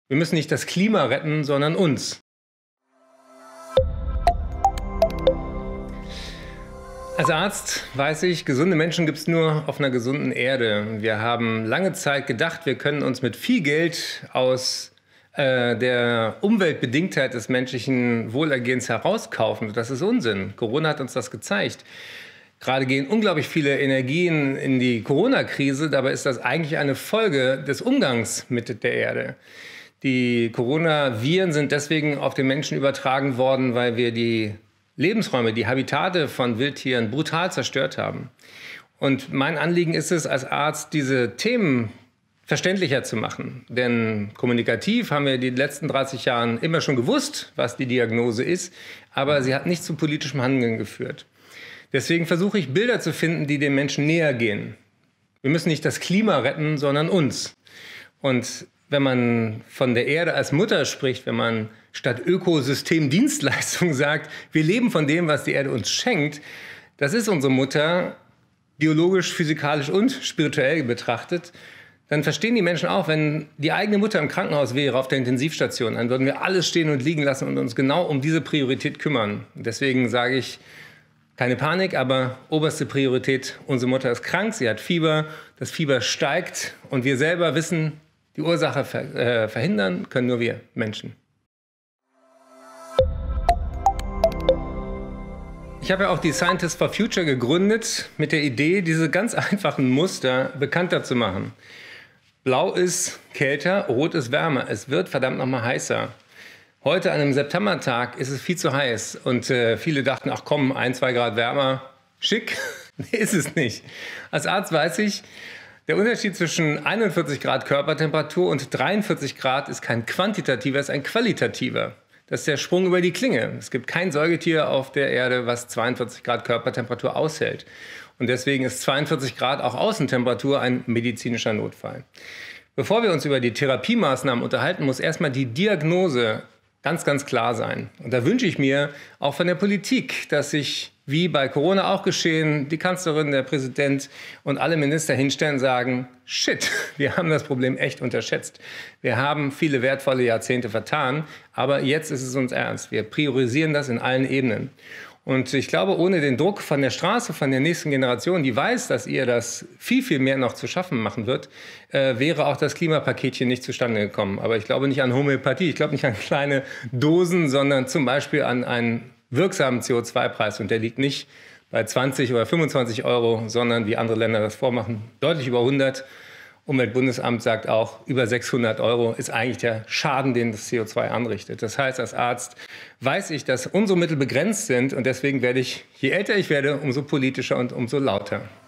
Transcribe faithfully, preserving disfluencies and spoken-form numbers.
Wir müssen nicht das Klima retten, sondern uns. Als Arzt weiß ich, gesunde Menschen gibt es nur auf einer gesunden Erde. Wir haben lange Zeit gedacht, wir können uns mit viel Geld aus äh, der Umweltbedingtheit des menschlichen Wohlergehens herauskaufen. Das ist Unsinn. Corona hat uns das gezeigt. Gerade gehen unglaublich viele Energien in die Corona-Krise. Dabei ist das eigentlich eine Folge des Umgangs mit der Erde. Die Coronaviren sind deswegen auf den Menschen übertragen worden, weil wir die Lebensräume, die Habitate von Wildtieren brutal zerstört haben. Und mein Anliegen ist es, als Arzt diese Themen verständlicher zu machen. Denn kommunikativ haben wir die letzten dreißig Jahre immer schon gewusst, was die Diagnose ist, aber sie hat nicht zu politischem Handeln geführt. Deswegen versuche ich, Bilder zu finden, die den Menschen näher gehen. Wir müssen nicht das Klima retten, sondern uns. Und wenn man von der Erde als Mutter spricht, wenn man statt Ökosystemdienstleistung sagt, wir leben von dem, was die Erde uns schenkt, das ist unsere Mutter, biologisch, physikalisch und spirituell betrachtet, dann verstehen die Menschen auch, wenn die eigene Mutter im Krankenhaus wäre, auf der Intensivstation, dann würden wir alles stehen und liegen lassen und uns genau um diese Priorität kümmern. Deswegen sage ich, keine Panik, aber oberste Priorität, unsere Mutter ist krank, sie hat Fieber, das Fieber steigt und wir selber wissen, die Ursache ver äh, verhindern können nur wir Menschen. Ich habe ja auch die Scientists for Future gegründet mit der Idee, diese ganz einfachen Muster bekannter zu machen. Blau ist kälter, rot ist wärmer. Es wird verdammt noch mal heißer. Heute an einem Septembertag ist es viel zu heiß und äh, viele dachten, ach komm, ein, zwei Grad wärmer, schick. Nee, ist es nicht. Als Arzt weiß ich, der Unterschied zwischen einundvierzig Grad Körpertemperatur und dreiundvierzig Grad ist kein quantitativer, es ist ein qualitativer. Das ist der Sprung über die Klinge. Es gibt kein Säugetier auf der Erde, was zweiundvierzig Grad Körpertemperatur aushält. Und deswegen ist zweiundvierzig Grad auch Außentemperatur ein medizinischer Notfall. Bevor wir uns über die Therapiemaßnahmen unterhalten, muss erstmal die Diagnose ganz, ganz klar sein. Und da wünsche ich mir auch von der Politik, dass sich, wie bei Corona auch geschehen, die Kanzlerin, der Präsident und alle Minister hinstellen und sagen, shit, wir haben das Problem echt unterschätzt. Wir haben viele wertvolle Jahrzehnte vertan, aber jetzt ist es uns ernst. Wir priorisieren das in allen Ebenen. Und ich glaube, ohne den Druck von der Straße, von der nächsten Generation, die weiß, dass ihr das viel, viel mehr noch zu schaffen machen wird, äh, wäre auch das Klimapaketchen nicht zustande gekommen. Aber ich glaube nicht an Homöopathie, ich glaube nicht an kleine Dosen, sondern zum Beispiel an einen wirksamen C O zwei Preis. Und der liegt nicht bei zwanzig oder fünfundzwanzig Euro, sondern, wie andere Länder das vormachen, deutlich über hundert. Umweltbundesamt sagt auch, über sechshundert Euro ist eigentlich der Schaden, den das C O zwei anrichtet. Das heißt, als Arzt weiß ich, dass unsere Mittel begrenzt sind und deswegen werde ich, je älter ich werde, umso politischer und umso lauter.